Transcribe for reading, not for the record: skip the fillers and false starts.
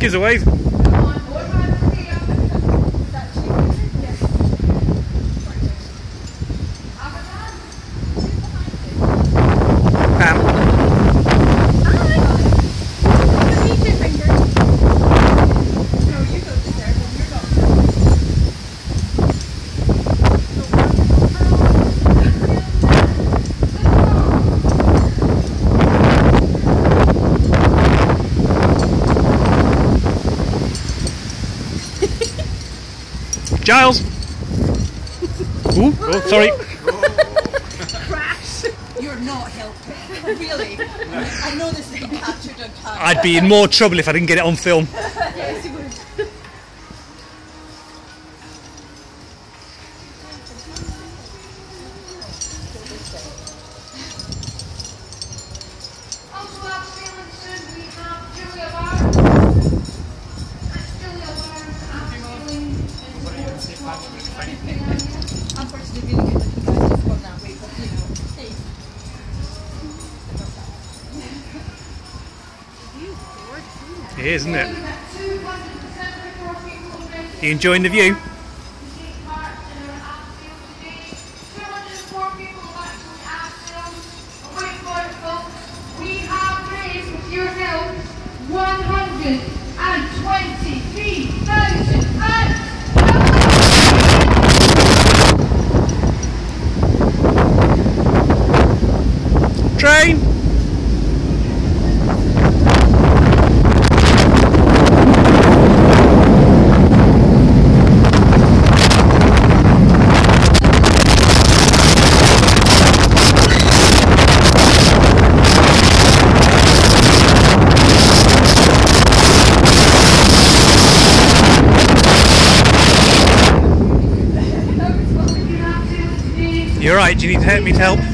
Gives a wave. Giles! Ooh, oh, sorry. Crash! You're not helping. Really? I know this is not captured on camera. I'd be in more trouble if I didn't get it on film. Yes, you would. Unfortunately, really good looking guys just gone that way, but you know, hey. It is, isn't it? You enjoying the view? We have raised with your help 123,000 pounds. Train! You're right, do you need me to help?